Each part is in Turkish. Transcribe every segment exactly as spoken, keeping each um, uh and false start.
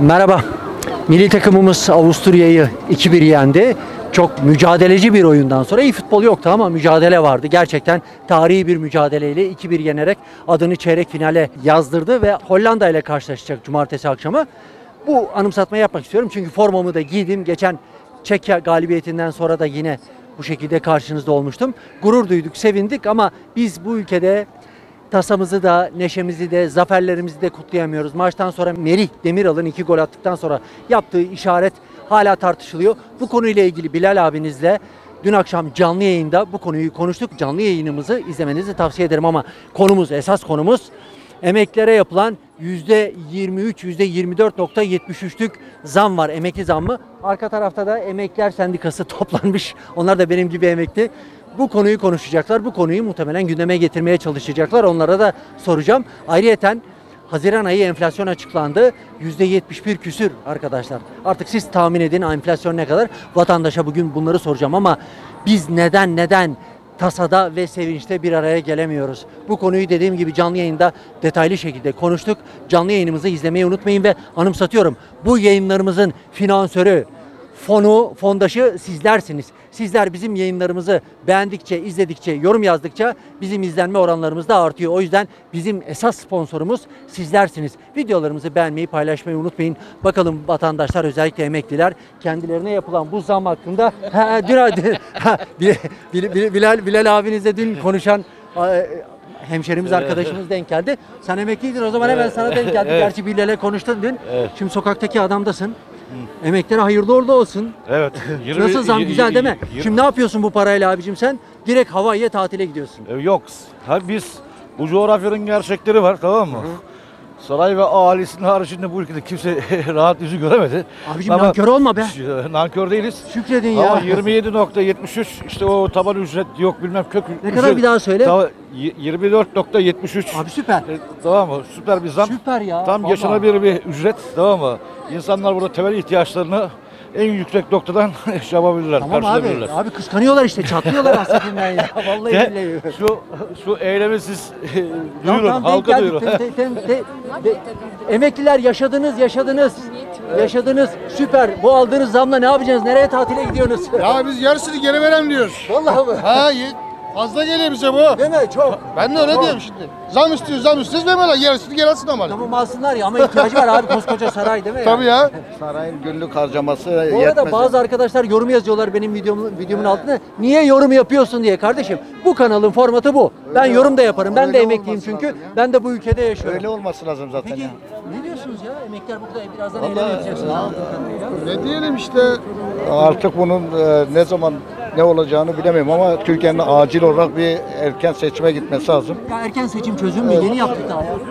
Merhaba. Milli takımımız Avusturya'yı iki bir yendi. Çok mücadeleci bir oyundan sonra iyi futbol yoktu ama mücadele vardı. Gerçekten tarihi bir mücadeleyle iki bir yenerek adını çeyrek finale yazdırdı ve Hollanda ile karşılaşacak cumartesi akşamı. Bu anımsatmayı yapmak istiyorum çünkü formamı da giydim. Geçen Çekya galibiyetinden sonra da yine bu şekilde karşınızda olmuştum. Gurur duyduk, sevindik ama biz bu ülkede tasamızı da, neşemizi de, zaferlerimizi de kutlayamıyoruz. Maçtan sonra Merih Demiral'ın iki gol attıktan sonra yaptığı işaret hala tartışılıyor. Bu konuyla ilgili Bilal abinizle dün akşam canlı yayında bu konuyu konuştuk. Canlı yayınımızı izlemenizi tavsiye ederim ama konumuz, esas konumuz emeklilere yapılan yüzde yirmi üç, yüzde yirmi dört nokta yetmiş üçlük zam var. Emekli zammı. Arka tarafta da Emekliler Sendikası toplanmış. Onlar da benim gibi emekli. Bu konuyu konuşacaklar. Bu konuyu muhtemelen gündeme getirmeye çalışacaklar. Onlara da soracağım. Ayrıyeten Haziran ayı enflasyon açıklandı. yüzde yetmiş bir küsür arkadaşlar. Artık siz tahmin edin enflasyon ne kadar? Vatandaşa bugün bunları soracağım ama biz neden neden tasada ve sevinçte bir araya gelemiyoruz? Bu konuyu dediğim gibi canlı yayında detaylı şekilde konuştuk. Canlı yayınımızı izlemeyi unutmayın ve anımsatıyorum. Bu yayınlarımızın finansörü, fonu, fondaşı sizlersiniz. Sizler bizim yayınlarımızı beğendikçe, izledikçe, yorum yazdıkça bizim izlenme oranlarımız da artıyor. O yüzden bizim esas sponsorumuz sizlersiniz. Videolarımızı beğenmeyi, paylaşmayı unutmayın. Bakalım vatandaşlar, özellikle emekliler kendilerine yapılan bu zam hakkında ha, dün, ha, Bilal, Bilal, Bilal abinizle dün konuşan hemşerimiz, arkadaşımız denk geldi. Sen emekliydin o zaman, hemen sana denk geldi. Evet. Gerçi Bilal'e konuştun dün. Evet. Şimdi sokaktaki adamdasın. Emeklilere hayırlı uğurlu olsun. Evet. yirmi, Nasıl zam, güzel değil mi? yirmi, Şimdi ne yapıyorsun bu parayla abicim sen? Direkt Hawaii'ye tatile gidiyorsun. E, Yok. Ha, biz bu coğrafyanın gerçekleri var, tamam mı? Hı. Saray ve ahalisinin haricinde bu ülkede kimse rahat yüzü göremedi. Abicim ama nankör olma be. Nankör değiliz. Şükredin ya. Ama yirmi yedi nokta yetmiş üç işte o taban ücret yok bilmem kök Ne ücret. kadar bir daha söyle? Ta, yirmi dört nokta yetmiş üç. Abi süper. E, tamam mı? Süper bir zam. Süper ya. Tam vallahi. yaşanabilir bir ücret, tamam mı? İnsanlar burada temel ihtiyaçlarını en yüksek noktadan şey yapabilirler, Tamam abi. karşılayabilirler. Abi kıskanıyorlar işte. Çatlıyorlar hasretinden ya. Vallahi De, billahi. şu şu eylemi siz Tamam, duyurun, tamam, halka denk duyurun. geldik. Te- te- te- te- Emekliler yaşadınız, yaşadınız. Yaşadınız. Süper. Bu aldığınız zamla ne yapacaksınız? Nereye tatile gidiyorsunuz? Ya biz yarısını geri verem diyoruz. Vallahi mı? Ha ye- fazla geliyor bize bu. Değil mi? Çok. Ben de öyle diyorum şimdi. Zam istiyor, zam istiyoruz vermezler. Yarısını geri alsın ama. Tamam alsınlar ya ama ihtiyacı var abi, koskoca saray değil mi? Tabii ya. Sarayın günlük harcaması Bu arada yetmez. bazı arkadaşlar yorum yazıyorlar benim videomun, videomun altına. Niye yorum yapıyorsun diye. Kardeşim bu kanalın formatı bu. Ben yorum da yaparım. Ben de öyle emekliyim olması çünkü. lazım ya. Ben de bu ülkede yaşıyorum. Öyle olması lazım zaten Peki ya. ne diyorsunuz ya? Emekliler burada birazdan Vallahi, eylem yapacaksınız. ya. anladığım kadarıyla. Ne diyelim işte. Artık bunun e, ne zaman ne olacağını bilemiyorum ama Türkiye'nin acil olarak bir erken seçime gitmesi lazım. Ya erken seçim çözüm mü? Yeni yaptık daha ya.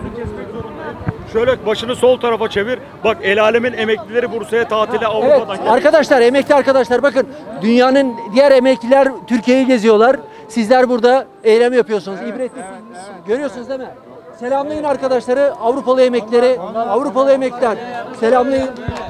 Şöyle başını sol tarafa çevir. Bak el alemin emeklileri Bursa'ya tatile Evet Avrupa'dan geliyor. arkadaşlar, emekli arkadaşlar bakın, dünyanın diğer emekliler Türkiye'yi geziyorlar. Sizler burada eylem yapıyorsunuz. İbretlisiniz. Görüyorsunuz değil mi? Selamlayın arkadaşları, Avrupalı emeklileri, Avrupalı emekliler. Selamlayın.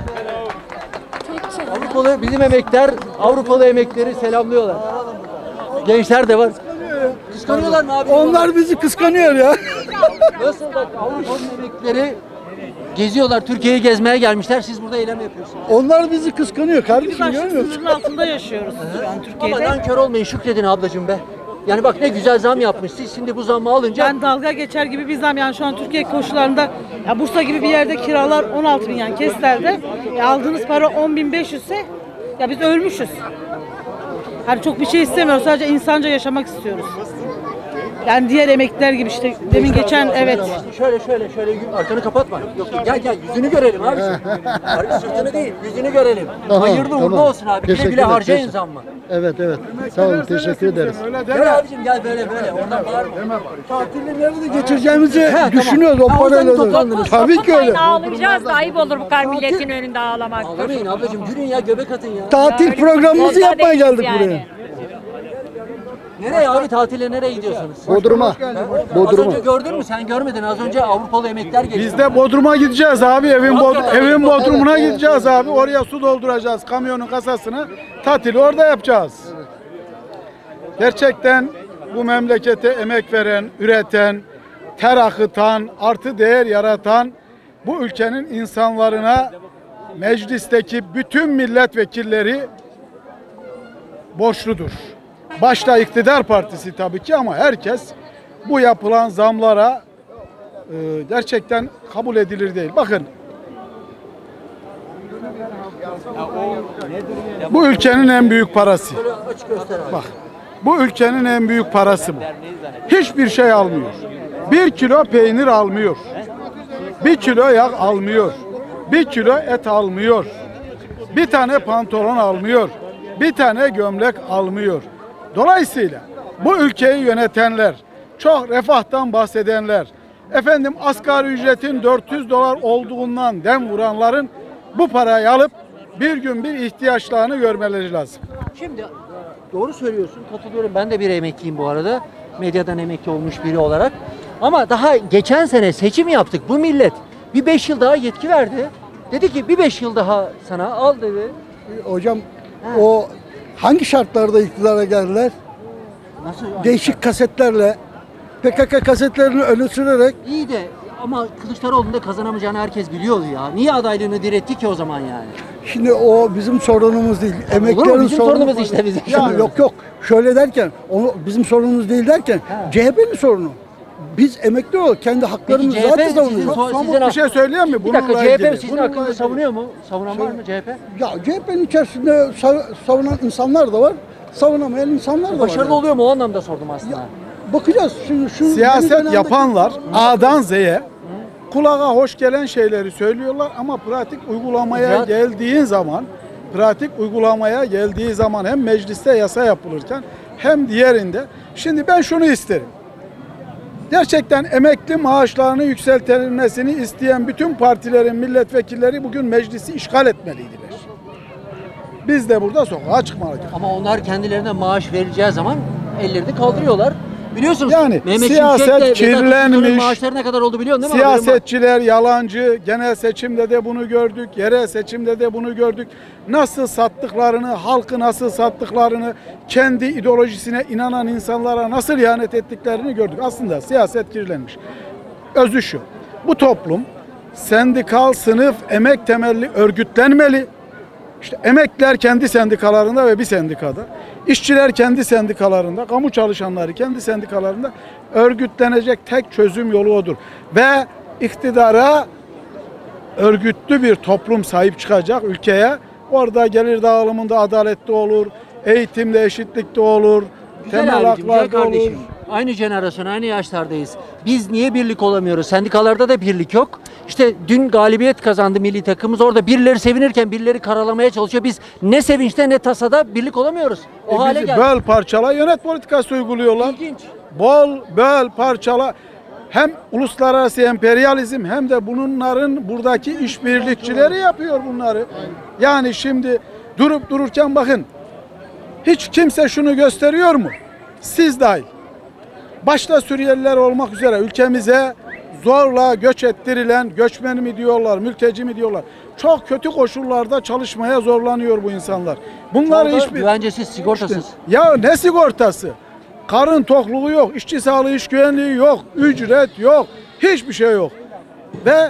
Avrupalı bizim emekliler, Avrupalı emeklileri selamlıyorlar. Gençler de var. Kıskanıyorlar mı abi? Onlar bizi kıskanıyor ya. Nasıl bak, Avrupalı emeklileri geziyorlar, Türkiye'yi gezmeye gelmişler. Siz burada eylem yapıyorsunuz. Onlar bizi kıskanıyor kardeşim, görmüyor musun? Sınırın altında yaşıyoruz şu an Ama Türkiye'de. nankör olmayın, şükredin ablacığım be. Yani bak ne güzel zam yapmış. Siz şimdi bu zammı alınca Ben dalga geçer gibi bir zam, yani şu an Türkiye koşullarında ya Bursa gibi bir yerde kiralar on altı bin, yani Kestel'de ya aldığınız para on bin beş yüz ise ya biz ölmüşüz. Hani çok bir şey istemiyoruz, sadece insanca yaşamak istiyoruz. Yani diğer emekliler gibi işte demin geçen, evet. şöyle şöyle şöyle arkanı kapatma. Yok gel gel yüzünü görelim abi. Abi sırtını değil, yüzünü görelim. Hayırlı uğurlu olsun abi. Güle güle Teşekkürler, harcayın teşekkür- zammı. Evet evet. Sağ olun, teşekkür ederiz. Gel abicim gel böyle böyle. Oradan bağırma. Tatilde nerede geçireceğimizi He, tamam. düşünüyoruz o Ha, oradan parayla. da. toplandınız. Tabii ki öyle. Ağlayacağız da ayıp olur bu kadar milletin önünde ağlamak. Ağlamayın ablacığım, gülün ya, göbek atın ya. Tatil programımızı Orada yapmaya değiliz geldik yani. buraya. Nereye abi, tatile nereye gidiyorsunuz? Bodrum'a. Az Bodrum'a. önce gördün mü? Sen görmedin. Az önce Avrupalı emekliler geçti. Biz de Bodrum'a gideceğiz abi. Evin, bod Hakikaten. evin Bodrum'una gideceğiz abi. Oraya su dolduracağız kamyonun kasasını. Tatili orada yapacağız. Gerçekten bu memlekete emek veren, üreten, ter akıtan, artı değer yaratan bu ülkenin insanlarına meclisteki bütün milletvekilleri borçludur. Başta iktidar partisi tabii ki ama herkes bu yapılan zamlara e, gerçekten kabul edilir değil. Bakın, bu ülkenin en büyük parası. Bak, bu ülkenin en büyük parası bu. Hiçbir şey almıyor. Bir kilo peynir almıyor. Bir kilo yağ almıyor. Bir kilo et almıyor. Bir tane pantolon almıyor. Bir tane gömlek almıyor. Dolayısıyla bu ülkeyi yönetenler, çok refahtan bahsedenler, efendim asgari ücretin dört yüz dolar olduğundan dem vuranların bu parayı alıp bir gün bir ihtiyaçlarını görmeleri lazım. Şimdi doğru söylüyorsun, katılıyorum. Ben de bir emekliyim bu arada. Medyadan emekli olmuş biri olarak. Ama daha geçen sene seçim yaptık. Bu millet bir beş yıl daha yetki verdi. Dedi ki bir beş yıl daha sana al dedi. Hocam o hangi şartlarda iktidara geldiler? Nasıl? yani? Değişik kasetlerle, P K K kasetlerini öne sürerek. İyi de ama Kılıçdaroğlu'nun da kazanamayacağını herkes biliyordu ya. Niye adaylığını diretti ki o zaman yani? Şimdi o bizim sorunumuz değil. Olur mu? Emeklilerin Bizim sorunu- sorunumuz işte bizim. Ya yok yok. Şöyle derken, onu bizim sorunumuz değil derken C H P'nin sorunu. Biz emekli ol, kendi haklarımızı Peki C H P zaten sizin savunuyoruz. so- Somut sizin bir şey söyleyeyim mi? Bir dakika, Bununla C H P ilgili. sizin Bununla hakkınızda ilgili. savunuyor mu? Savunan var mı C H P? Ya C H P'nin içerisinde sav- savunan insanlar da var, savunamayan insanlar da var. Başarılı yani. oluyor mu? O anlamda sordum aslında. Bakacağız. Şimdi şu yeni Siyaset dönemdeki- yapanlar A'dan Z'ye kulağa hoş gelen şeyleri söylüyorlar ama pratik uygulamaya İcraat- geldiğin zaman pratik uygulamaya geldiği zaman hem mecliste yasa yapılırken hem diğerinde, şimdi ben şunu isterim. Gerçekten emekli maaşlarını yükseltilmesini isteyen bütün partilerin milletvekilleri bugün meclisi işgal etmeliydiler. Biz de burada sokağa çıkmalıydık. Ama onlar kendilerine maaş verileceği zaman ellerini kaldırıyorlar. Biliyorsunuz Yani Mehmet siyaset Şimşek de Vedat kirlenmiş. Özgür'ün maaşları ne kadar oldu biliyorsun değil mi? Haberin var. Siyasetçiler yalancı, genel seçimde de bunu gördük, yerel seçimde de bunu gördük. Nasıl sattıklarını, halkı nasıl sattıklarını, kendi ideolojisine inanan insanlara nasıl ihanet ettiklerini gördük. Aslında siyaset kirlenmiş. Özü şu, bu toplum sendikal, sınıf, emek temelli örgütlenmeli. İşte emekliler kendi sendikalarında ve bir sendikada, işçiler kendi sendikalarında, kamu çalışanları kendi sendikalarında örgütlenecek tek çözüm yolu odur. Ve iktidara örgütlü bir toplum sahip çıkacak ülkeye. Orada gelir dağılımında adaletli olur, eğitimde eşitlikte olur, Güzel temel abicim, güzel haklarda olur. kardeşim. Aynı jenerasyon, aynı yaşlardayız. Biz niye birlik olamıyoruz? Sendikalarda da birlik yok. İşte dün galibiyet kazandı milli takımımız. Orada birileri sevinirken birileri karalamaya çalışıyor. Biz ne sevinçte ne tasada birlik olamıyoruz. O E hale bizi geldi. böl parçala yönet politikası uyguluyorlar. İlginç. Bol, böl, parçala. Hem uluslararası emperyalizm hem de bunların buradaki işbirlikçileri yapıyor bunları. Yani şimdi durup dururken bakın, hiç kimse şunu gösteriyor mu? Siz dahil. Başta Suriyeliler olmak üzere ülkemize zorla göç ettirilen, göçmen mi diyorlar, mülteci mi diyorlar. Çok kötü koşullarda çalışmaya zorlanıyor bu insanlar. Bunları Orada hiçbir... güvencesiz, sigortasız. Ya ne sigortası? Karın tokluğu yok, işçi sağlığı, iş güvenliği yok, ücret yok, hiçbir şey yok. Ve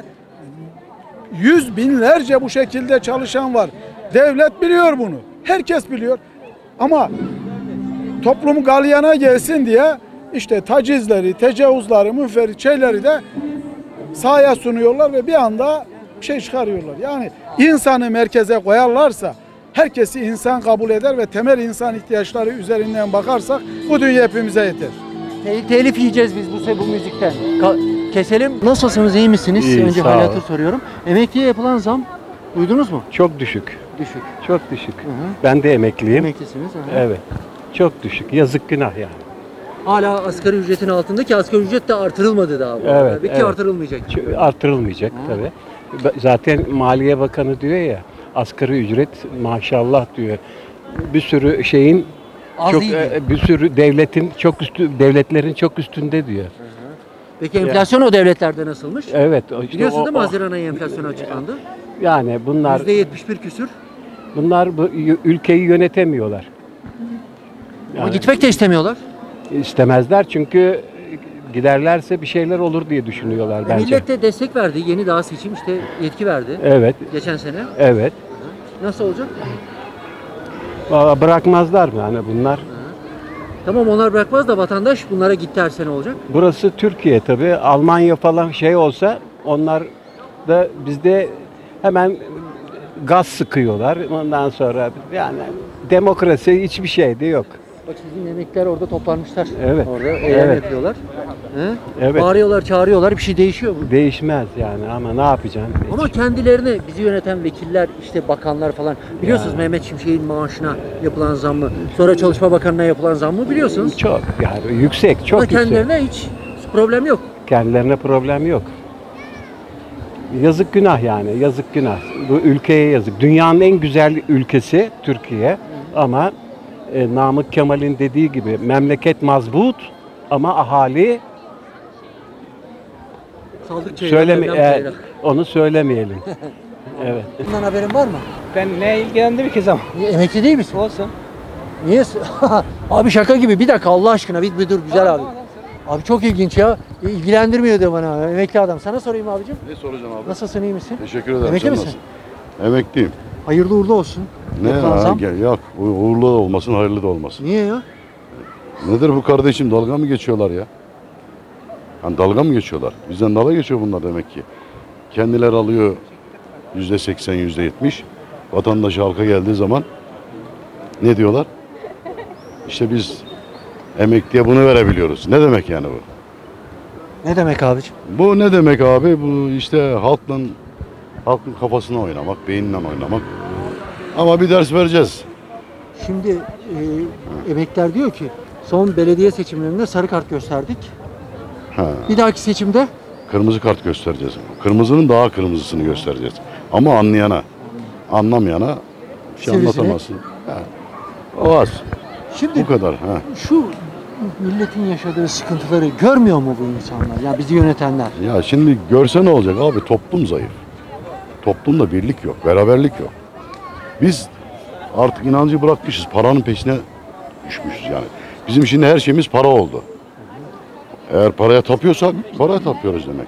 yüz binlerce bu şekilde çalışan var. Devlet biliyor bunu, herkes biliyor. Ama toplum galyana gelsin diye işte tacizleri, tecavüzleri, münferit şeyleri de sahaya sunuyorlar ve bir anda bir şey çıkarıyorlar. Yani insanı merkeze koyarlarsa, herkesi insan kabul eder ve temel insan ihtiyaçları üzerinden bakarsak bu dünya hepimize yeter. Te- telif yiyeceğiz biz bu, bu müzikten. Ka- keselim. Nasılsınız, iyi misiniz? İyi, Önce sağ hal olun. hatır soruyorum. Emekliye yapılan zam duydunuz mu? Çok düşük. Düşük. Çok düşük. Hı hı. Ben de emekliyim. Emeklisiniz. hı hı. Evet. Çok düşük. Yazık günah yani. Hala asgari ücretin altında ki asgari ücret de artırılmadı daha. bu Evet, arada. Ve ki evet. artırılmayacak. Ç- Artırılmayacak Hı. tabii. B- Zaten Maliye Bakanı diyor ya, asgari ücret maşallah diyor. Bir sürü şeyin Az çok değil diyor. e, bir sürü devletin çok üstü devletlerin çok üstünde diyor. Peki enflasyon o devletlerde nasılmış? Evet. o işte Biliyorsun o- değil mi o- Haziran ayı enflasyonu açıklandı. Yani bunlar yüzde yetmiş bir küsür. bunlar bu y- ülkeyi yönetemiyorlar. Ama Yani gitmek de istemiyorlar. istemezler çünkü giderlerse bir şeyler olur diye düşünüyorlar E, bence. millet de destek verdi. Yeni daha seçim işte yetki verdi. Evet, Geçen sene. evet. Nasıl olacak? Valla bırakmazlar mı yani bunlar? Tamam onlar bırakmaz da vatandaş bunlara git derse ne olacak? Burası Türkiye tabii. Almanya falan şey olsa onlar da bizde hemen gaz sıkıyorlar. Ondan sonra yani demokrasi hiçbir şey de yok. Bak sizin emekliler orada toplanmışlar. Evet. Orada eylem Evet. yapıyorlar. He? Evet. Bağırıyorlar, çağırıyorlar. Bir şey değişiyor mu? Değişmez yani ama ne yapacaksın? Ama kendilerine bizi yöneten vekiller, işte bakanlar falan biliyorsunuz Mehmet Şimşek'in maaşına yapılan zammı, sonra Çalışma Bakanı'na yapılan zammı biliyorsunuz. Çok yani yüksek, çok Ama yüksek. kendilerine hiç problem yok. Kendilerine problem yok. Yazık günah yani, yazık günah. Bu ülkeye yazık. Dünyanın en güzel ülkesi Türkiye ama e, Namık Kemal'in dediği gibi memleket mazbut ama ahali Saldık çeyreğe, söyleme Mevlam e, çeyreğe. onu söylemeyelim. Evet. Bundan haberin var mı? Ben ne ilgilendim ki zaman? Niye, emekli değil misin? Olsun. Niye? Abi şaka gibi. Bir dakika Allah aşkına bir, bir dur güzel abi. Abi çok ilginç ya. İlgilendirmiyor diyor bana. Emekli adam. Sana sorayım abicim. Ne soracaksın abi? Nasılsın, iyi misin? Teşekkür ederim. Emekli Sen misin? nasılsın? Emekliyim. Hayırlı uğurlu olsun. Ne Yapılan ya? zam. Gel, yok. Bu uğurlu da olmasın, hayırlı da olmasın. Niye ya? Nedir bu kardeşim? Dalga mı geçiyorlar ya? Yani dalga mı geçiyorlar? Bizden dalga geçiyor bunlar demek ki. Kendileri alıyor yüzde seksen, yüzde yetmiş. Vatandaş halka geldiği zaman ne diyorlar? İşte biz emekliye bunu verebiliyoruz. Ne demek yani bu? Ne demek abicim? Bu ne demek abi? Bu işte halkın halkın kafasına oynamak, beyninden oynamak. Ama bir ders vereceğiz. Şimdi e, emekliler diyor ki son belediye seçimlerinde sarı kart gösterdik. Ha, Bir dahaki seçimde kırmızı kart göstereceğiz. Kırmızının daha kırmızısını göstereceğiz. Ama anlayana, anlamayana bir şey Sivrisine. anlatamazsın. Ha, o az. şimdi Bu kadar. Ha. şu milletin yaşadığı sıkıntıları görmüyor mu bu insanlar? Ya bizi yönetenler. Ya şimdi görse ne olacak abi? Toplum zayıf. Toplumda birlik yok, beraberlik yok. Biz artık inancı bırakmışız. Paranın peşine düşmüşüz yani. Bizim şimdi her şeyimiz para oldu. Eğer paraya tapıyorsak paraya tapıyoruz demek.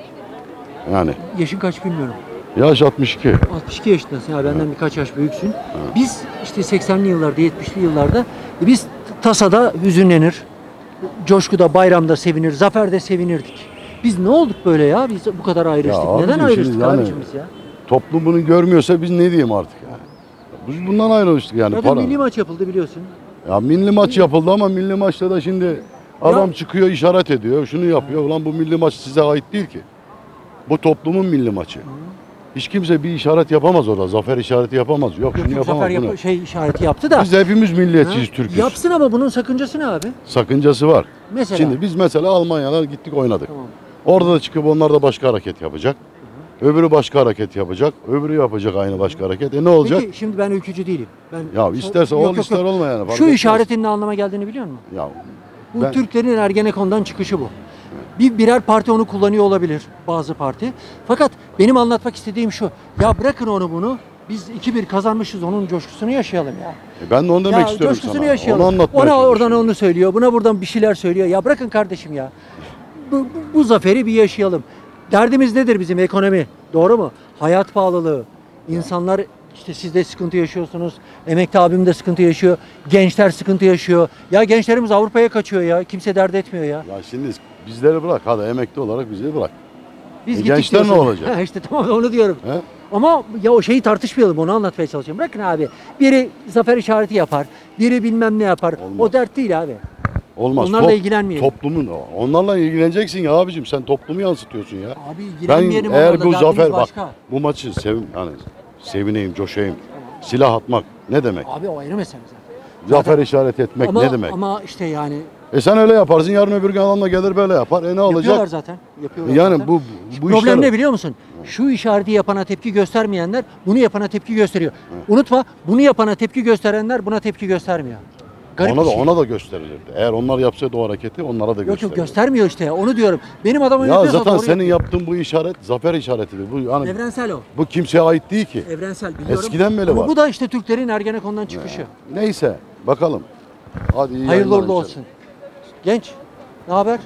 Yani Yaşın kaç bilmiyorum. yaş altmış iki. altmış iki yaşındasın ya benden birkaç yaş büyüksün. Biz işte seksenli yıllarda, yetmişli yıllarda e, biz tasada hüzünlenir, coşkuda, bayramda sevinir, zaferde sevinirdik. Biz ne olduk böyle ya? Biz bu kadar ayrıştık. Ya Neden abicim ayrıştık şimdi yani- abicim biz ya? Toplum bunu görmüyorsa biz ne diyeyim artık yani. Biz bundan ayrılmıştık yani Ya para. milli maç yapıldı biliyorsun. Ya milli maç yapıldı ama milli maçta da şimdi adam çıkıyor işaret ediyor, şunu yapıyor. Ulan bu milli maç size ait değil ki. Bu toplumun milli maçı. Hiç kimse bir işaret yapamaz orada. Zafer işareti yapamaz. Yok, Yok, şunu yok, yapamaz Zafer bunu. yap- şey işareti yaptı da. Biz de hepimiz milliyetçiyiz, Ha? Türk'üz. Yapsın ama bunun sakıncası ne abi? Sakıncası var. Mesela? Şimdi biz mesela Almanya'dan gittik oynadık. Tamam. Orada da çıkıp onlar da başka hareket yapacak. Öbürü başka hareket yapacak. Öbürü yapacak aynı başka hareket. E ne olacak? Peki şimdi ben ülkücü değilim. Ben Ya isterse Yok, ol yok, ister yok. olma yani. fark Şu etmez. işaretin ne anlama geldiğini biliyor musun? Ya Bu ben- Türklerin Ergenekon'dan çıkışı bu. Bir birer parti onu kullanıyor olabilir bazı parti. Fakat benim anlatmak istediğim şu. Ya bırakın onu bunu. Biz iki bir kazanmışız. Onun coşkusunu yaşayalım ya. E ben de onu demek ya istiyorum coşkusunu sana. yaşayalım. Onu anlatmaya Ona oradan çalışıyorum. onu söylüyor. Buna buradan bir şeyler söylüyor. Ya bırakın kardeşim ya. Bu, bu, bu zaferi bir yaşayalım. Derdimiz nedir bizim? Ekonomi. Doğru mu? Hayat pahalılığı. İnsanlar işte siz de sıkıntı yaşıyorsunuz. Emekli abim de sıkıntı yaşıyor. Gençler sıkıntı yaşıyor. Ya gençlerimiz Avrupa'ya kaçıyor ya. Kimse dert etmiyor ya. Ya şimdi bizleri bırak. Hadi emekli olarak bizleri bırak. Biz E gittik gençler ne diyorsun. olacak? Ha işte tamam onu diyorum. He? Ama ya o şeyi tartışmayalım, onu anlatmaya çalışıyorum. Bırakın abi. Biri zafer işareti yapar. Biri bilmem ne yapar. Olmaz. O dert değil abi. Olmaz. Onlarla ilgilenmeyelim. Toplumun, onlarla ilgileneceksin ya abicim. Sen toplumu yansıtıyorsun ya. Abi Ben ilgilenmeyelim eğer onlarla, bu derdimiz zafer bak başka. bu maçı sev, hani sevineyim, coşayım. Silah atmak ne demek? Abi o ayrı mesele zaten. Zafer işaret etmek ama, ne demek? Ama işte yani E sen öyle yaparsın, yarın öbür gün adamla gelir böyle yapar. E ne olacak? yapıyorlar zaten. Yapıyorlar Yani zaten. bu bu Problem işler ne biliyor musun? Şu işareti yapana tepki göstermeyenler bunu yapana tepki gösteriyor. Unutma bunu yapana tepki gösterenler buna tepki göstermiyor. Garip ona bir da şey. ona da gösterilirdi. Eğer onlar yapsaydı o hareketi onlara da Yok gösterilirdi. yok göstermiyor işte. Onu diyorum. Benim adamım Ya yapıyorsa zaten doğru senin yapıyor. yaptığın bu işaret zafer işaretidir. Bu hani Evrensel o. bu kimseye ait değil ki. Evrensel biliyorum. Eskiden beri Ama var. bu da işte Türklerin Ergenekon'dan çıkışı. Neyse bakalım. Hadi iyi Hayırlı yayınlar uğurlu inşallah. olsun. Genç, ne haber?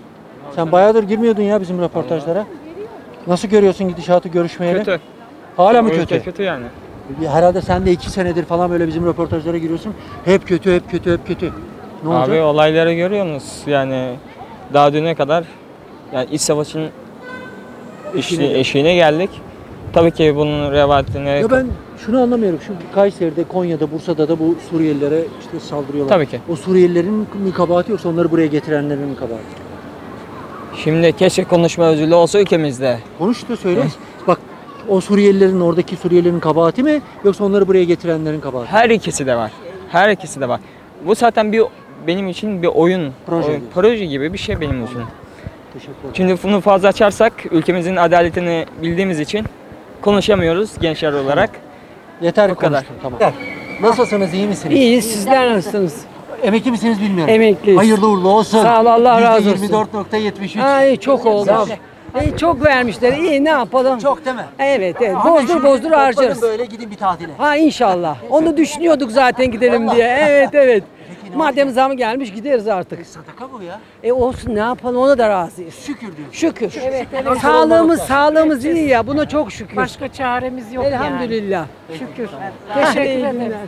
Sen bayağıdır girmiyordun ya bizim röportajlara. Nasıl görüyorsun gidişatı, görüşmeleri? Kötü. Hala mı O ülke kötü? kötü yani. Herhalde sen de iki senedir falan böyle bizim röportajlara giriyorsun. Hep kötü, hep kötü, hep kötü. Ne olacak? Abi olayları görüyor musunuz? Yani daha düne kadar yani iç savaşın Eşiğine eşiğine, eşiğine geldik. Tabii ki bunun revaletini Ya ben şunu anlamıyorum. Şu Kayseri'de, Konya'da, Bursa'da da bu Suriyelilere işte saldırıyorlar. Tabii ki. O Suriyelilerin mi kabahati yoksa onları buraya getirenlerin mi kabahati? Şimdi keşke konuşma özürlüğü olsa ülkemizde. Konuş da söyle. Bak o Suriyelilerin, oradaki Suriyelilerin kabahati mi yoksa onları buraya getirenlerin kabahati? Her ikisi de var. Her ikisi de var. Bu zaten bir benim için bir oyun, Proje oyun, gibi. proje gibi bir şey benim için. Teşekkür ederim. Şimdi bunu fazla açarsak ülkemizin adaletini bildiğimiz için konuşamıyoruz gençler olarak. Yeter O kadar. konuştun, tamam. Nasılsınız, iyi misiniz? İyi, sizler nasılsınız? Emekli misiniz bilmiyorum. Emekliyiz. Hayırlı uğurlu olsun. Sağ ol, Allah razı olsun. yüzde yirmi dört nokta yetmiş üç. Ay çok oldu. Sağ ol. İyi, çok vermişler. İyi ne yapalım? Çok değil mi? Evet, evet. Hemen Bozdur şimdi bozdur topladın harcarız. böyle gidin bir tatile. Ha inşallah. Onu düşünüyorduk zaten gidelim Vallahi. diye. Evet, evet. Peki, ne Madem olacak? zam gelmiş gideriz artık. Sadaka bu ya. E olsun ne yapalım ona da razıyız. Şükür diyorsun. Şükür. Evet, evet. Sağlığımız sağlığımız iyi ya. Buna çok şükür. Başka çaremiz yok Elhamdülillah. yani. Şükür. Hadi Teşekkür iyi ederim. günler.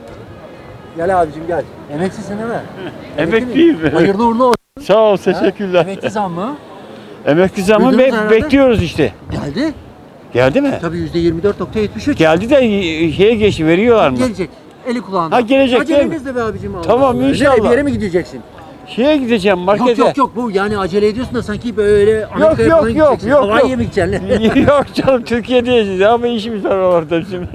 Gel abicim gel. Emeklisin değil mi? Emekliyim. mi? Hayırlı uğurlu olsun. Sağ ol, teşekkürler. Emekli zam mı? Emekli zammı Duydunuz be- herhalde. bekliyoruz işte. Geldi. Geldi mi? Tabii yüzde yirmi dört nokta yetmiş üç. Geldi de y- şeye geç veriyorlar mı? Gelecek. Eli kulağında. Ha, gelecek değil mi? Acelenizle be abicim. Allah Tamam, Allah. inşallah. Nereye, bir yere mi gideceksin? Şeye gideceğim markete. Yok yok yok bu yani acele ediyorsun da sanki böyle Amerika'ya yok, falan yok, gideceksin. yok, Hawaii'ye yok. mi gideceksin? Yok canım Türkiye'deyiz ama işimiz var orada bizim.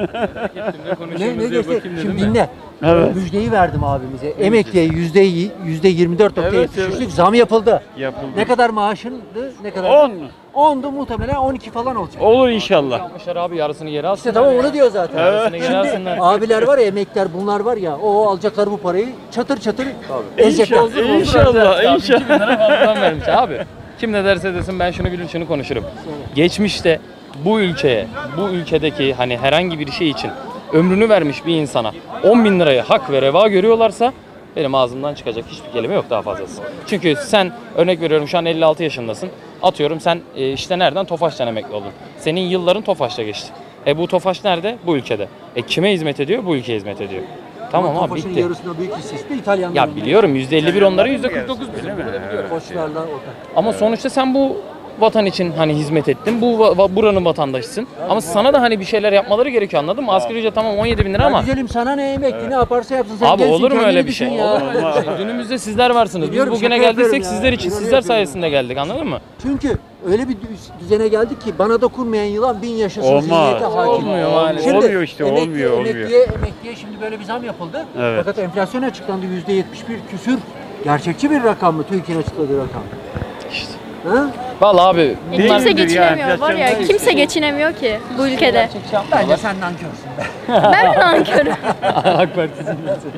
ne, ne geçti? Şimdi dinle. Evet. Müjdeyi verdim abimize. Emekliye yüzde yüzde yirmi dört nokta yetmiş üçlük Evet, zam yapıldı. Yapıldı. Ne kadar maaşındı? Ne kadar? on mu? ondu muhtemelen on iki falan olacak. Olur inşallah. Yapmışlar abi yarısını geri alsın. İşte tamam onu diyor zaten. Evet. Şimdi abiler var ya emekler bunlar var ya o alacaklar bu parayı çatır çatır ezecekler. İnşallah, inşallah, inşallah. iki bin lira fazladan vermiş abi. Kim ne derse desin ben şunu bilir şunu konuşurum. Geçmişte bu ülkeye, bu ülkedeki hani herhangi bir şey için ömrünü vermiş bir insana on bin lirayı hak ve reva görüyorlarsa benim ağzımdan çıkacak hiçbir kelime yok daha fazlası. Çünkü sen örnek veriyorum şu an elli altı yaşındasın. Atıyorum sen e, işte nereden? Tofaş'tan emekli oldun. Senin yılların Tofaş'ta geçti. E bu Tofaş nerede? Bu ülkede. E kime hizmet ediyor? Bu ülkeye hizmet ediyor. Tamam abi Tofaş'ın bitti. yarısında büyük hissesi de İtalyanlar. Ya biliyorum yüzde elli bir onlara yüzde kırk dokuz bizim. Burada biliyorum. Koçlarla ortak. Ama sonuçta sen bu vatan için hani hizmet ettin. Bu va- buranın vatandaşısın. Ama sana da hani bir şeyler yapmaları gerekiyor anladın mı? Asgari ücret tamam on yedi bin lira Ya ama. güzelim sana ne emekli ne yaparsa yapsın sen Abi gençsin, olur mu kendini öyle bir düşün şey? ya. Olur mu? Günümüzde sizler varsınız. Biz Biliyorum, bugüne şaka yapıyorum geldiysek ya. sizler için, İnanı sizler yapıyorum. sayesinde geldik anladın mı? Çünkü öyle bir düz- düzene geldik ki bana dokunmayan yılan bin yaşasın Olmaz. zihniyete hakim. Olmuyor maalesef. Şimdi Olmuyor işte, emekli- olmuyor, olmuyor. Emekliye, emekliye şimdi böyle bir zam yapıldı. Evet. Fakat enflasyon açıklandı yüzde yetmiş bir küsür. Gerçekçi bir rakam mı? TÜİK'in açıkladığı rakam. İşte. Ha? Vallahi abi Kimse Değildir geçinemiyor yani, var ya. enflasyon Kimse değil. geçinemiyor ki bu ülkede. Bence sen nankörsün be. Ben mi nankörüm? AK Partisi'nin.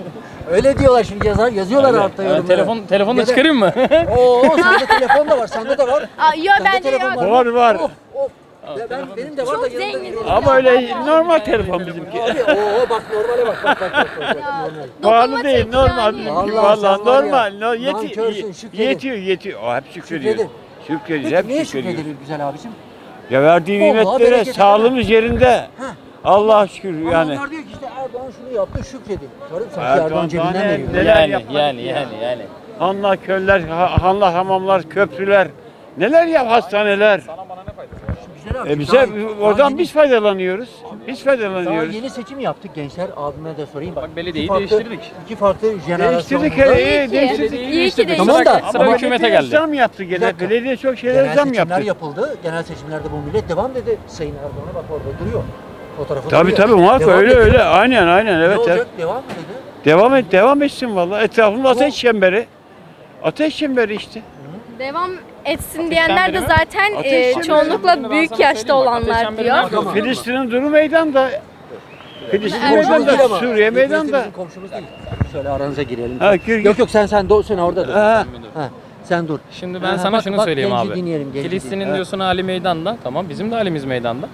Öyle diyorlar şimdi yazar, yazıyorlar altta Yani yorumlara. telefon telefonu da Ya da- çıkarayım mı? Oo sende telefon da var, sende de var. Aa, yok Sende bende telefon yok. Var var. Of of. Ya ben, benim de var da Çok yanımda zengin. bir- Ama öyle normal telefon bizimki. Abi oo bak normale bak bak bak. bak, bak, bak normal. Pahalı değil normal bizimki. Vallahi Vallahi sen var ya, normal. No, yeti, nankörsün, şükredin. yetiyor yetiyor. O hep şükrediyor. Şükredin. Şükrediyor. Peki niye Hep şükrediyor. şükredelim güzel abicim? Ya verdiği Vallahi nimetlere bereket sağlığımız yerinde. Heh. Allah'a şükür Ama yani. onlar diyor ki işte Erdoğan şunu yaptı şükredin. Karım sanki Erdoğan Erdoğan cebinden daha ne- veriyor. neler Yani yapmadık yani ya. yani yani. Hanlar, köller, ha- hanlar, hamamlar, köprüler. Neler yap hastaneler. Güzel abi, E daha- bize daha oradan yeni- biz faydalanıyoruz. Biz Daha faydalanıyoruz. yeni seçim yaptık gençler. Abime de sorayım. Bak, Bak belediyeyi iki farklı- değiştirdik. İki farklı jenerasyon. Değiştirdik hele, iyi ki. değiştirdik. İyi ki de Tamam da Sıra ama hükümete Belediye geldi. Zam yaptı Bir gene. dakika. Belediye çok şeyler genel zam seçimler yaptı. yapıldı. Genel seçimlerde bu millet devam dedi. Sayın Erdoğan'a bak orada duruyor. Fotoğrafı Tabii duruyor. tabii muhakkak Devam öyle dedi. öyle. Aynen aynen Ne evet. olacak? evet. Devam mı dedi? Devam et devam etsin vallahi. Etrafında ateş çemberi. Ateş çemberi işte. Devam etsin diyenler de mi? zaten Ateş e, yanıyor. çoğunlukla büyük yaşta olanlar diyor. Tamam. Filistin'in durumu meydanda. Filistin Erdoğan Komşumuz değil meydanda, ama. Suriye Filistin meydanda. bizim komşumuz değil. Şöyle aranıza girelim. Ha, gir, gir. Yok yok sen sen dur sen orada dur. Ha. Ha, sen dur. Şimdi ben Ha, sana bak- şunu bak söyleyeyim genci abi. dinleyelim, genci Filistin'in dinleyelim. diyorsun hali meydanda. Tamam bizim de halimiz meydanda.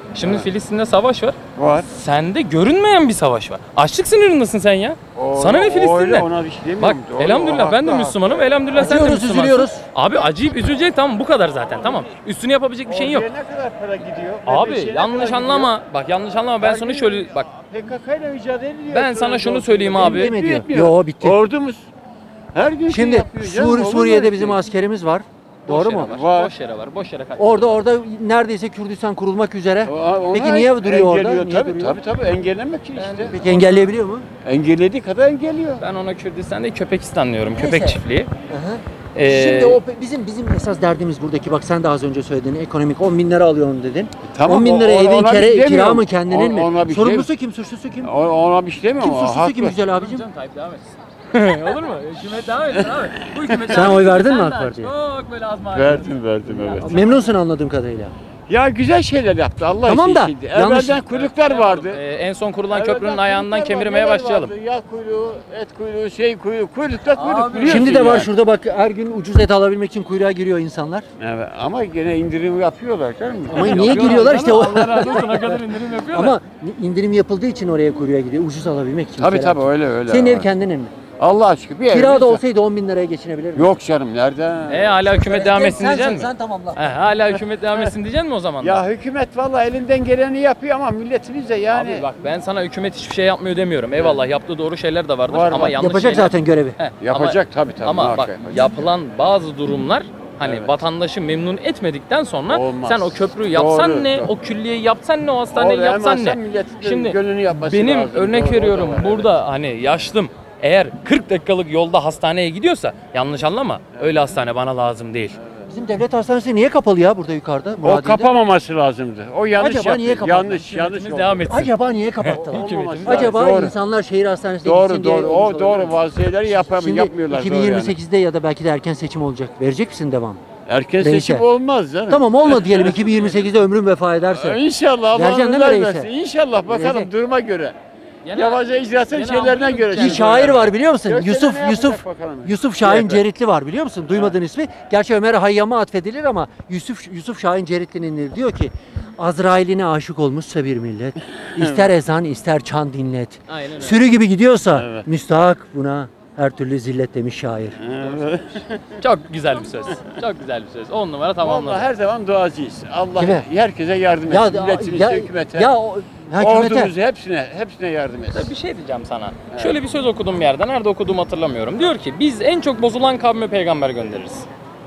Şimdi Evet. Filistin'de savaş var. Var. Sende görünmeyen bir savaş var. Açlık sınırındasın sen ya. O- Sana ne o- Filistin'den? öyle, ona bir şey demiyorum. Bak Doğru, elhamdülillah o ben de haklı, Müslümanım. Elhamdülillah sen de Acıyoruz, Müslümansın. üzülüyoruz. Abi acıyıp üzülecek tamam bu kadar zaten tamam. Üstüne yapabilecek bir şeyin yok. Oraya ne kadar para gidiyor? Abi Bebeşe ne yanlış kadar anlama. Bak yanlış anlama ben Her sana gün- şöyle bak. P K K ile mücadele ediyor. Ben sana şunu Orada. söyleyeyim abi. Bitti mi diyor? Yetmiyor. Yo, bitti. Ordumuz her gün şey Şimdi yapıyor canım, Sur- olur mu Suriye'de öyle bizim şey? askerimiz var. Boş Doğru yere mu? Var. Var. Boş yere var. Boş yere kaç. Orada orada neredeyse Kürdistan kurulmak üzere. O- ona Peki niye duruyor orada? engelliyor, Niye tabii, duruyor? tabii tabii engellemek için işte. Peki engelleyebiliyor mu? Engellediği kadar engelliyor. Ben ona Kürdistan değil Köpekistan diyorum. Neyse. Köpek çiftliği. Aha. Ee, Şimdi o bizim bizim esas derdimiz buradaki bak sen de az önce söyledin ekonomik on bin lira alıyorum dedin. Tamam, on bin lira o- evin ona bir kere, şey kira demiyorum. mı kendinin Ona- ona mi? bir şey- Sorumlusu kim? Suçlusu kim? O- Ona bir şey demiyorum. Kim o suçlusu kim haklı. güzel abicim? Canım Tayyip devam etsin. Olur mu? Hükümet devam etsin abi. Bu hükümet Sen devam oy etsin. verdin mi Sen AK de Parti'ye? Çok böyle az maaş. Verdim verdim evet. Memnunsun anladığım kadarıyla. Ya güzel şeyler yaptı Allah Tamam için da, şimdi. yanlış- Evvelden kuyruklar vardı. Ee, en son kurulan Evvelden köprünün ayağından kuyruklar kemirmeye var, neler başlayalım. vardı? Yağ kuyruğu, et kuyruğu, şey kuyruğu, kuyrukta kuyruk Abi, biliyorsun Şimdi de var yani. şurada bak her gün ucuz et alabilmek için kuyruğa giriyor insanlar. Evet ama gene indirim yapıyorlar canım. Ama niye Yapıyorlar giriyorlar işte o. canım, Allah razı olsun o kadar indirim yapıyorlar. Ama indirim yapıldığı için oraya kuyruğa gidiyor. Ucuz alabilmek için. Tabii Selam. tabii öyle öyle. Senin ev Evet. kendinin mi? Allah aşkına bir Kira evimiz da var. olsaydı on bin liraya geçinebilir miydin? Yok canım nereden? E hala hükümet devam etsin sen, diyeceksin sen, mi? sen tamamla. He, hala hükümet devam etsin diyeceksin mi o zaman? da? Ya hükümet vallahi elinden geleni yapıyor ama milletimiz de yani. Abi bak ben sana hükümet hiçbir şey yapmıyor demiyorum. Eyvallah yaptığı doğru şeyler de vardır Var, ama var. yanlış Yapacak şeyler. zaten görevi. He, Yapacak ama, tabii tabii. Ama muhakkak bak yapacak. yapılan bazı durumlar hani Evet. vatandaşı memnun etmedikten sonra Olmaz. sen o köprüyü yapsan Doğru, ne, doğru. o külliyeyi yapsan ne, o hastaneyi Doğru, yapsan hemen ne. sen milletin Şimdi gönlünü yapması benim lazım. örnek Doğru, o da veriyorum var, burada hani yaşlım eğer kırk dakikalık yolda hastaneye gidiyorsa yanlış anlama öyle hastane bana lazım değil. Bizim devlet hastanesi niye kapalı ya burada yukarıda? O Muradiye'de? kapamaması lazımdı. O yanlış Acaba niye yaptı. kapattı? Yanlış yanlış Hükümetimiz oldu. devam etsin. Acaba niye kapattılar? Hükümetimiz Acaba doğru. insanlar şehir hastanesine Doğru gitsin diye doğru. olmuş O doğru olabilir mi? vaziyeleri yapam Şimdi yapmıyorlar. iki doğru bin yani. yirmi sekizde ya da belki de erken seçim olacak. Verecek misin devam? Erken Reise. seçim olmaz canım. Tamam olmadı diyelim iki bin yirmi sekizde ömrüm vefa ederse. İnşallah Allah Vereceksin değil mi ömürler reise? versin. İnşallah bakalım Verecek. duruma göre. Gene- Yavaşça icraatın gene şeylerine alıyor göre. Bir yani. şair var biliyor musun? Gökçe'de Yusuf ne yapacak Yusuf bakalım? Yusuf Şahin Evet. Ceritli var biliyor musun? Duymadığın ismi. Gerçi Ömer Hayyam'a atfedilir ama Yusuf Yusuf Şahin Ceritli'nin diyor ki Azrail'ine aşık olmuşsa bir millet ister ezan ister çan dinlet. Aynen öyle. Sürü gibi gidiyorsa Evet. müstahak buna her türlü zillet demiş şair. Evet. Çok güzel bir söz. Çok güzel bir söz. On numara tamamladı. Vallahi her zaman duacıyız. Allah Kime? herkese yardım Ya etsin. Milletimize, ya, hükümete, ya o- hükümete. ordumuza hepsine hepsine yardım etsin. Bir şey diyeceğim sana. Şöyle bir söz okudum bir yerde. Nerede okuduğumu hatırlamıyorum. Diyor ki biz en çok bozulan kavme peygamber göndeririz.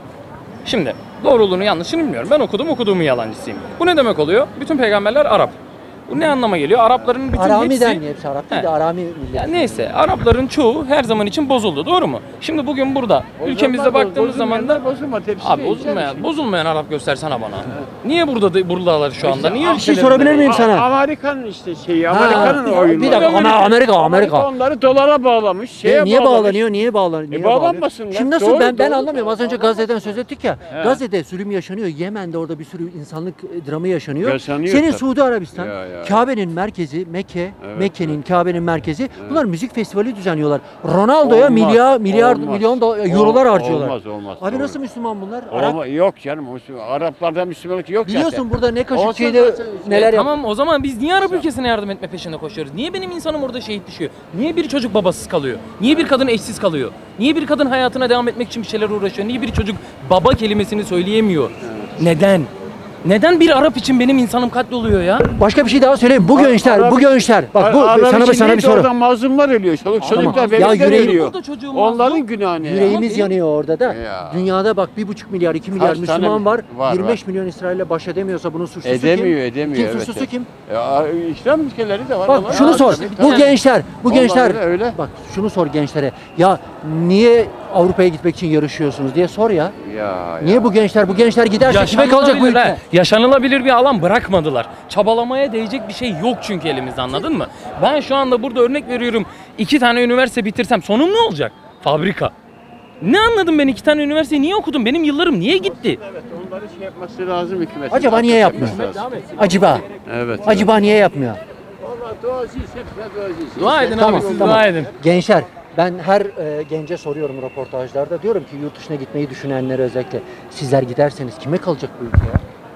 Şimdi doğruluğunu yanlışını bilmiyorum. Ben okudum okuduğumun yalancısıyım. Bu ne demek oluyor? Bütün peygamberler Arap. Bu ne anlama geliyor? Arapların bütün Aramiden hepsi... hepsi Arap değil He. de Arami millet. Ya neyse Arapların çoğu her zaman için bozuldu. Doğru mu? Şimdi bugün burada ülkemizde baktığımız zaman da bozulma tepsi abi değil, bozulmayan, güzel bir bozulmayan Arap göstersene bana. Niye burada da- buradalar şu anda? Niye Bir şey ülkelerinde- sorabilir miyim şey. sana? Amerika'nın işte şeyi, Ha, Amerika'nın bir- oyunu. Bir dakika Amer- Amerika Amerika. onları dolara bağlamış, şeye E, niye bağlamış. bağlanıyor? Niye bağlanıyor? Niye E, bağlanıyor? bağlanmasınlar. Şimdi nasıl Doğru, ben ben doğru. anlamıyorum. Az önce Gazze'den söz ettik ya. He. Gazze'de zulüm yaşanıyor. Yemen'de orada bir sürü insanlık e, dramı yaşanıyor. Yaşanıyor Senin tabii. Suudi Arabistan, Ya, ya. Kabe'nin merkezi Mekke, Evet, Mekke'nin Kabe'nin merkezi. Bunlar müzik festivali düzenliyorlar. Ronaldo'ya Olmaz, milyar milyar olmaz. milyon do- eurolar Ol- harcıyorlar. Olmaz olmaz. Abi doğru. nasıl Müslüman bunlar? Arap. Olma- yok canım. Müslüman- Araplarda Müslümanlık yok Biliyorsun zaten. burada ne Olsa Kaşıkçı'yla zaten- neler E, yap. tamam o zaman biz niye Arap ülkesine yardım etme peşinde koşuyoruz? Niye benim insanım orada şehit düşüyor? Niye bir çocuk babasız kalıyor? Niye bir kadın eşsiz kalıyor? Niye bir kadın hayatına devam etmek için bir şeyler uğraşıyor? Niye bir çocuk baba kelimesini söyleyemiyor? Neden? Neden bir Arap için benim insanım katloluyor ya? Başka bir şey daha söyleyeyim. Bu gençler, Arap- bu gençler. Bak bu Arap sana bir için sana bir neydi? soru. Oradan mazlumlar ölüyor. Çoluk Tamam. çocuklar Ya bebekler yüreğim- ölüyor. Burada çocuğum Onların mazlum. günahı ne ya? Yüreğimiz Ama yanıyor orada da. Ya. Dünyada bak bir buçuk milyar, iki milyar Kaç tane Müslüman var. var, yirmi beş var. milyon İsrail'le baş edemiyorsa bunun suçlusu Edemiyor, kim? edemiyor. Kim evet, suçlusu evet. kim? Ya, İslam ülkeleri de var. Bak Onlar şunu var sor. tabii, Bu tabii. gençler, bu Vallahi gençler. öyle, öyle. Bak şunu sor gençlere. Ya niye Avrupa'ya gitmek için yarışıyorsunuz diye sor ya. Ya, Niye bu gençler, bu gençler giderse kime kalacak bu Yaşanılabilir, ülke? he. Yaşanılabilir bir alan bırakmadılar. Çabalamaya değecek bir şey yok çünkü elimizde anladın mı? Ben şu anda burada örnek veriyorum. İki tane üniversite bitirsem sonum ne olacak? Fabrika. Ne anladım ben iki tane üniversiteyi niye okudum? Benim yıllarım niye gitti? Evet, onları şey yapması lazım hükümetin. Acaba niye Hakikaten yapmıyor? yapması lazım. Acaba. Evet. Acaba niye yapmıyor? Vallahi duacıyız, hepsine duacıyız. Dua edin Tamam, abi siz tamam. dua edin. Gençler, ben her e, gence soruyorum röportajlarda. Diyorum ki yurt dışına gitmeyi düşünenlere özellikle sizler giderseniz kime kalacak bu ülke ya?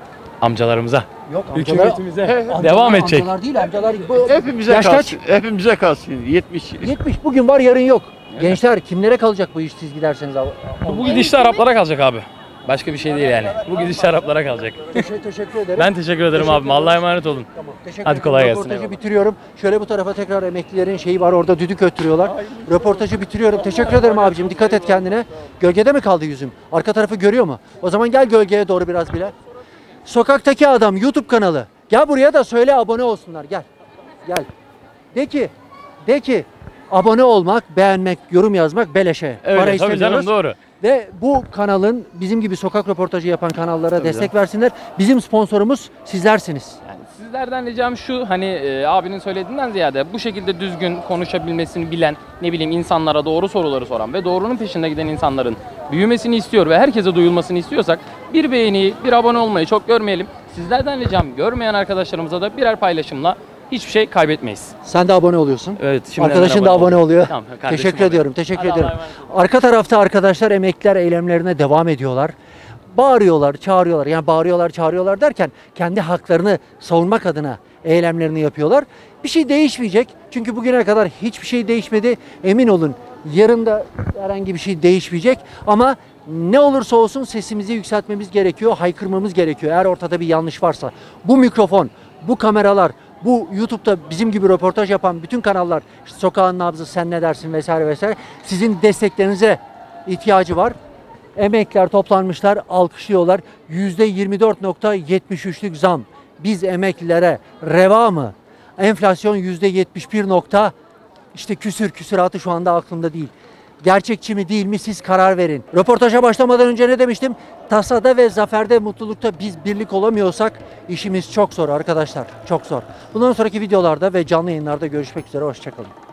Amcalarımıza. Yok amcalar- Hükümetimize. Amcalar- Devam edecek. Amcalar değil amcalar. Bu, Hepimize yaş kaç? kalsın. Hepimize kalsın. yetmiş. yetmiş. Bugün var yarın yok. Gençler kimlere kalacak bu iş siz giderseniz abi? Bu gidişte Araplara kalacak abi. Başka bir şey değil yani. Bu gidişte Araplara kalacak. Teşekkür, teşekkür ederim. Ben teşekkür ederim abim. Allah'a emanet olun. Teşekkür Hadi ederim. kolay gelsin. Röportajı eyvallah. bitiriyorum. Şöyle bu tarafa tekrar emeklilerin şeyi var orada düdük öttürüyorlar. Röportajı bitiriyorum. Teşekkür ederim abicim. Dikkat et kendine. Gölgede mi kaldı yüzüm? Arka tarafı görüyor mu? O zaman gel gölgeye doğru biraz bile. Sokaktaki Adam YouTube kanalı. Gel buraya da söyle abone olsunlar. Gel. Gel. De ki, de ki abone olmak, beğenmek, yorum yazmak beleşe. Öyle, Para tabii canım, istemiyoruz. doğru. Ve bu kanalın bizim gibi sokak röportajı yapan kanallara destek versinler. Bizim sponsorumuz sizlersiniz. Sizlerden ricam şu, hani e, abinin söylediğinden ziyade bu şekilde düzgün konuşabilmesini bilen, ne bileyim insanlara doğru soruları soran ve doğrunun peşinde giden insanların büyümesini istiyor ve herkese duyulmasını istiyorsak bir beğeniyi, bir abone olmayı çok görmeyelim. Sizlerden ricam görmeyen arkadaşlarımıza da birer paylaşımla hiçbir şey kaybetmeyiz. Sen de abone oluyorsun. Evet. şimdiden Arkadaşın da abone oldum. oluyor. Tamam, kardeşim Teşekkür oluyor. ediyorum. Teşekkür Hadi ediyorum. Allah'a emanet olun. Arka tarafta arkadaşlar emekliler eylemlerine devam ediyorlar. Bağırıyorlar, çağırıyorlar. Yani bağırıyorlar, çağırıyorlar derken kendi haklarını savunmak adına eylemlerini yapıyorlar. Bir şey değişmeyecek. Çünkü bugüne kadar hiçbir şey değişmedi. Emin olun yarın da herhangi bir şey değişmeyecek. Ama ne olursa olsun sesimizi yükseltmemiz gerekiyor, haykırmamız gerekiyor. Eğer ortada bir yanlış varsa. Bu mikrofon, bu kameralar, bu YouTube'da bizim gibi röportaj yapan bütün kanallar, işte Sokağın Nabzı, Sen Ne Dersin vesaire vesaire sizin desteklerinize ihtiyacı var. Emekliler toplanmışlar, alkışlıyorlar. yüzde yirmi dört nokta yetmiş üçlük zam. Biz emeklilere reva mı? Enflasyon yüzde yetmiş bir nokta işte küsür küsuratı şu anda aklımda değil. Gerçekçi mi değil mi siz karar verin. Röportaja başlamadan önce ne demiştim? Tasada ve zaferde, mutlulukta biz birlik olamıyorsak işimiz çok zor arkadaşlar. Çok zor. Bundan sonraki videolarda ve canlı yayınlarda görüşmek üzere. Hoşçakalın.